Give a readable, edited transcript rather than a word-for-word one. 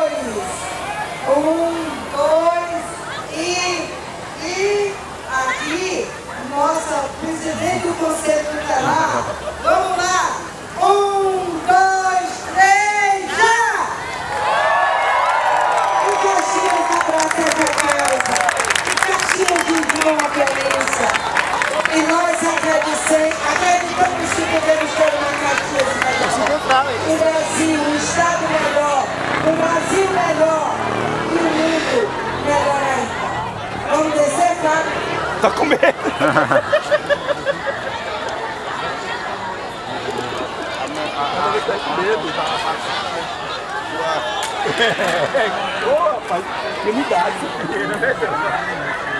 dois. Um, dois e aqui, nossa presidente do Conselho Tutelar. Vamos lá. Um, dois, três, já! O Caxias abraça essa causa. O Caxias viviu a violência. E nós acreditamos que podemos ter uma Caxias melhor. Um Brasil, um Estado melhor, um Brasil melhor e um mundo melhor ainda. Vamos descer, Fábio? Tá com medo? Tá com medo. Ô, rapaz, que unidade.